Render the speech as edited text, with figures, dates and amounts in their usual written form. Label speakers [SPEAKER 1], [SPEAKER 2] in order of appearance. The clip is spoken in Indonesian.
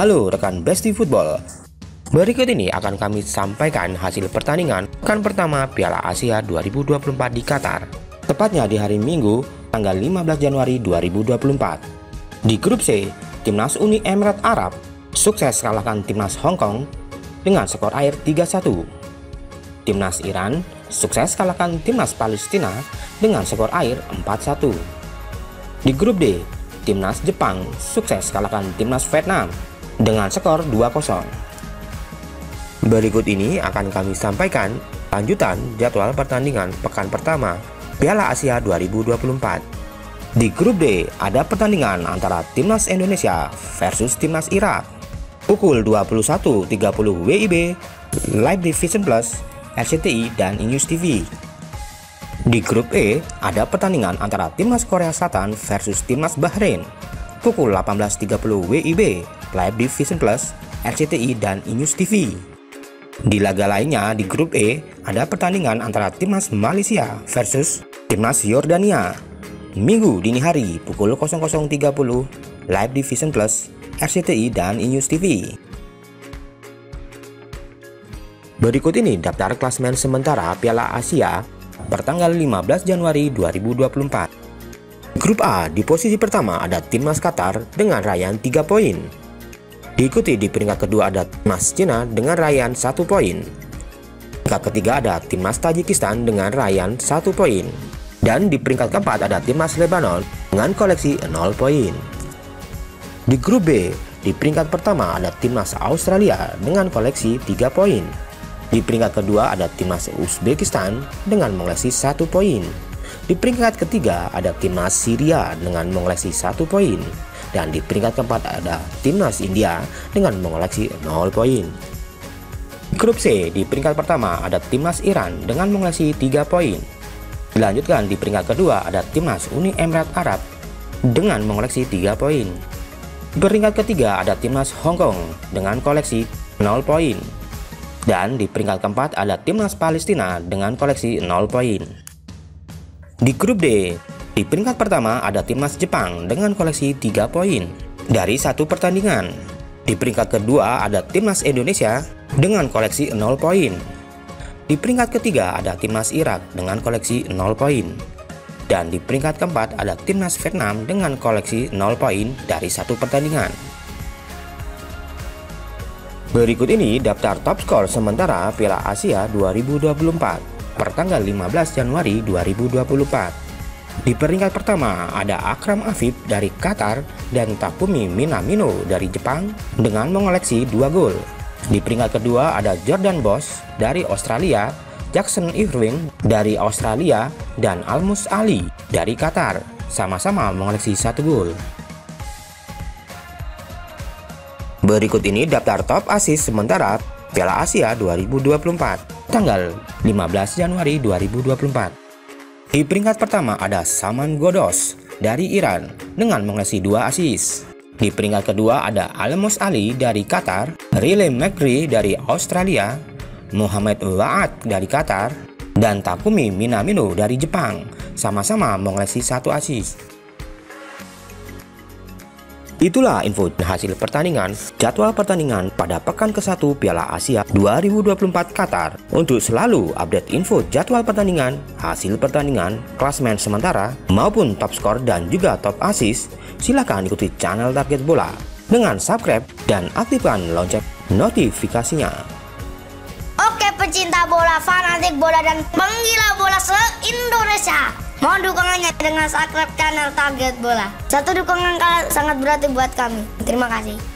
[SPEAKER 1] Halo rekan Besti Football. Berikut ini akan kami sampaikan hasil pertandingan pekan pertama Piala Asia 2024 di Qatar. Tepatnya di hari Minggu, tanggal 15 Januari 2024. Di grup C, Timnas Uni Emirat Arab sukses kalahkan Timnas Hong Kong dengan skor akhir 3-1. Timnas Iran sukses kalahkan Timnas Palestina dengan skor akhir 4-1. Di grup D, Timnas Jepang sukses kalahkan Timnas Vietnam dengan skor 2-0. Berikut ini akan kami sampaikan lanjutan jadwal pertandingan pekan pertama Piala Asia 2024. Di grup D ada pertandingan antara Timnas Indonesia versus Timnas Irak pukul 21.30 WIB live di Vision Plus, RCTI, dan Inews TV. Di grup E ada pertandingan antara Timnas Korea Selatan versus Timnas Bahrain pukul 18.30 WIB live di Vision Plus, RCTI, dan Inews TV. Di laga lainnya di grup E ada pertandingan antara Timnas Malaysia versus Timnas Yordania Minggu dini hari pukul 00.30 live di Vision Plus, RCTI, dan Inews TV. Berikut ini daftar klasemen sementara Piala Asia pertanggal 15 Januari 2024. Grup A di posisi pertama ada Timnas Qatar dengan raihan 3 poin. Diikuti di peringkat kedua ada Timnas Cina dengan raihan 1 poin. Peringkat ketiga ada Timnas Tajikistan dengan raihan 1 poin. Dan di peringkat keempat ada Timnas Lebanon dengan koleksi 0 poin. Di grup B, di peringkat pertama ada Timnas Australia dengan koleksi 3 poin. Di peringkat kedua ada Timnas Uzbekistan dengan mengoleksi 1 poin. Di peringkat ketiga ada Timnas Syria dengan mengoleksi 1 poin. Dan di peringkat keempat ada Timnas India dengan mengoleksi 0 poin. Grup C, di peringkat pertama ada Timnas Iran dengan mengoleksi 3 poin. Dilanjutkan di peringkat kedua ada Timnas Uni Emirat Arab dengan mengoleksi 3 poin. Di peringkat ketiga ada Timnas Hong Kong dengan koleksi 0 poin. Dan di peringkat keempat ada Timnas Palestina dengan koleksi 0 poin. Di grup D, di peringkat pertama ada Timnas Jepang dengan koleksi 3 poin dari 1 pertandingan. Di peringkat kedua ada Timnas Indonesia dengan koleksi 0 poin. Di peringkat ketiga ada Timnas Irak dengan koleksi 0 poin. Dan di peringkat keempat ada Timnas Vietnam dengan koleksi 0 poin dari 1 pertandingan. Berikut ini daftar top skor sementara Piala Asia 2024 pertanggal 15 Januari 2024. Di peringkat pertama ada Akram Afif dari Qatar dan Takumi Minamino dari Jepang dengan mengoleksi 2 gol. Di peringkat kedua ada Jordan Bosch dari Australia, Jackson Irving dari Australia, dan Almus Ali dari Qatar, sama-sama mengoleksi 1 gol. Berikut ini daftar top assist sementara Piala Asia 2024 tanggal 15 Januari 2024. Di peringkat pertama ada Saman Ghoddos dari Iran dengan mengoleksi 2 assist. Di peringkat kedua ada Almus Ali dari Qatar, Riley McGree dari Australia, Muhammad Waad dari Qatar, dan Takumi Minamino dari Jepang, sama-sama mengoleksi 1 assist. Itulah info hasil pertandingan, jadwal pertandingan pada pekan ke-1 Piala Asia 2024 Qatar. Untuk selalu update info jadwal pertandingan, hasil pertandingan, klasemen sementara, maupun top skor dan juga top assist, silahkan ikuti channel Target Bola dengan subscribe dan aktifkan lonceng notifikasinya.
[SPEAKER 2] Oke pecinta bola, fanatik bola, dan penggila bola se-Indonesia, mohon dukungannya dengan subscribe channel Target Bola. Satu dukungan kalian sangat berarti buat kami. Terima kasih.